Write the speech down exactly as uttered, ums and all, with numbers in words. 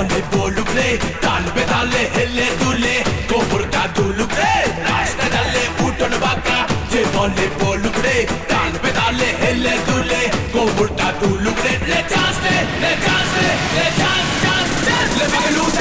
বলে বলুক রে তাল বেতালে হেলে দুলে কোমরটা দুলুক রে রাস্তা ডালে উঠোন বাঁকা যে বলে বলুক রে তাল বেতালে হেলে দুলে কোমরটা দুলুক রে লে চান্স লে লে চান্স লে লে চান্স চান্স চান্স লে বাগলু